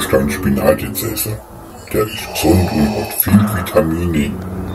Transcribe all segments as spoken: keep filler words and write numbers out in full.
willst keinen Spinat jetzt essen. Der ist gesund und hat viel Vitamine.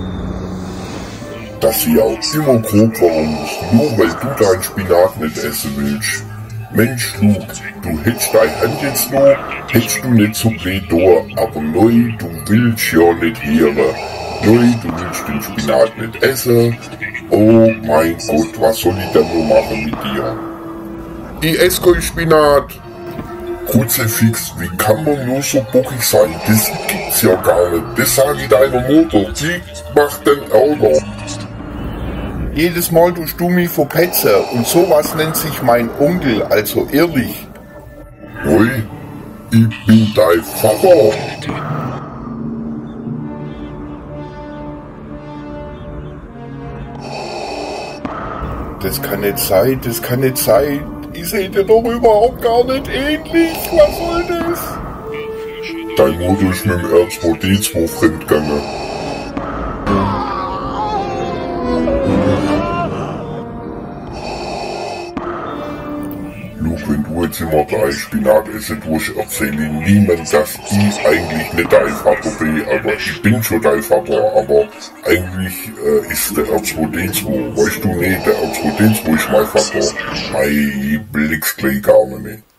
Dass sie auch immer grob werden muss, nur weil du deinen Spinat nicht essen willst. Mensch, Luke, du hättest deine Hand jetzt noch, hättest du nicht so blöd da, aber neu, du willst ja nicht hören. Neu, du willst den Spinat nicht essen. Oh mein Gott, was soll ich denn nur machen mit dir? Ich esse keinen Spinat. Kruzifix, wie kann man nur so bockig sein? Das gibt's ja gar nicht. Das sage ich deiner Mutter. Die macht den Ärger. Jedes Mal tust du mich verpetzen und sowas nennt sich mein Onkel, also ehrlich. Ui, ich bin dein Vater. Das kann nicht sein, das kann nicht sein. Ich sehe dir doch überhaupt gar nicht ähnlich. Was soll das? Dein Mutter ist mit dem R zwei D zwei fremdgegangen. Luke, wenn du jetzt immer gleich Spinat essen tust, erzähle ich niemand, dass ich eigentlich nicht dein Vater bin, aber ich bin schon dein Vater, aber eigentlich äh, ist der R zwei D zwei, weißt du nicht, der R zwei D zwei ist mein Vater. Ich blick's gleich gar nicht mehr.